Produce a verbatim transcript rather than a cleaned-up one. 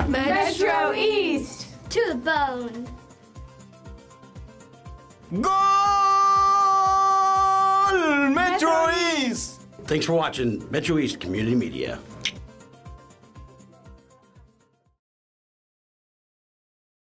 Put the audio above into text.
Metro East! To the bone. Goal! Metro East! Thanks for watching Metro East Community Media.